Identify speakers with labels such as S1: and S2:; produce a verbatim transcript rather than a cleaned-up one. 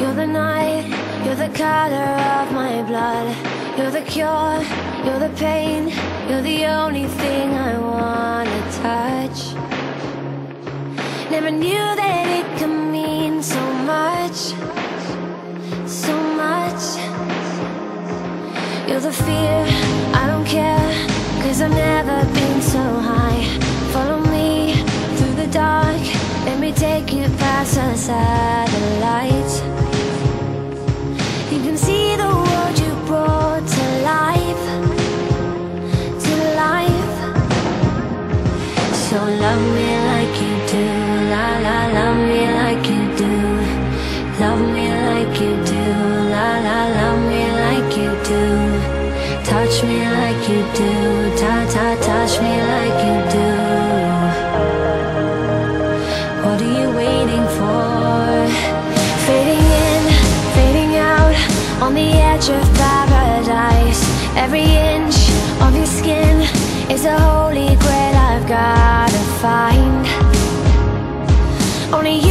S1: You're the night, you're the color of my blood. You're the cure, you're the pain. You're the only thing I wanna touch. Never knew that it could mean so much, so much. You're the fear, I don't care, 'cause I've never been so high. Follow me through the dark, let me take you past the satellites. You can see the world you brought to life, to life. So love me like you do, la la, love me like you do. Love me like you do, la la, love me like you do. Touch me like you do, ta ta, touch me like you do. What are you waiting for? Fading in, fading out, on the edge of paradise. Every inch of your skin is a holy grail I've gotta find. Only you